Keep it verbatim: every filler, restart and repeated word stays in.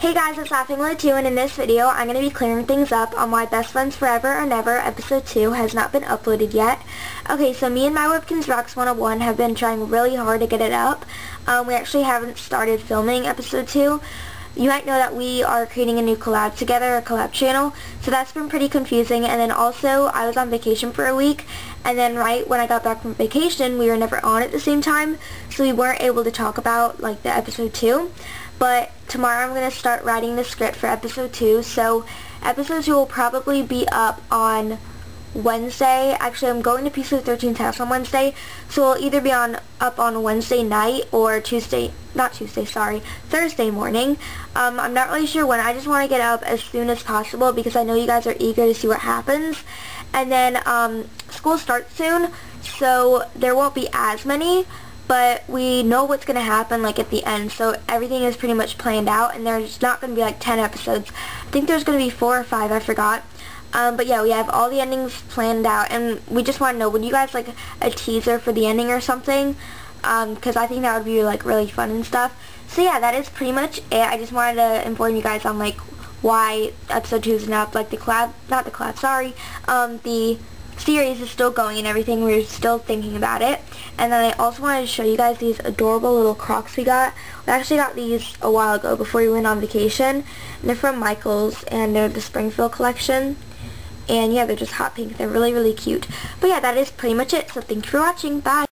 Hey guys, it's Laughing Lou two, and in this video I'm going to be clearing things up on why Best Friends Forever or Never episode two has not been uploaded yet. Okay, so me and my Webkinz Rocks one oh one have been trying really hard to get it up. Um, we actually haven't started filming episode two. You might know that we are creating a new collab together, a collab channel, so that's been pretty confusing. And then also, I was on vacation for a week, and then right when I got back from vacation, we were never on at the same time, so we weren't able to talk about, like, the episode two. But tomorrow I'm going to start writing the script for episode two, so episode two will probably be up on Wednesday. Actually, I'm going to Peace of the thirteenth House on Wednesday, so it'll either be on up on Wednesday night or Tuesday, not Tuesday, sorry, Thursday morning. Um, I'm not really sure when. I just want to get up as soon as possible because I know you guys are eager to see what happens. And then um, school starts soon, so there won't be as many, but we know what's going to happen, like, at the end, so everything is pretty much planned out, and there's not going to be, like, ten episodes. I think there's going to be four or five, I forgot. Um, but yeah, we have all the endings planned out, and we just want to know, would you guys like a teaser for the ending or something? Um, because I think that would be, like, really fun and stuff. So yeah, that is pretty much it. I just wanted to inform you guys on, like, why episode two is not, like, the collab, not the collab, sorry, um, the series is still going and everything. We're still thinking about it. And then I also wanted to show you guys these adorable little Crocs we got. We actually got these a while ago before we went on vacation. And they're from Michaels, and they're the Springfield collection. And yeah, they're just hot pink. They're really, really cute. But yeah, that is pretty much it. So thank you for watching. Bye.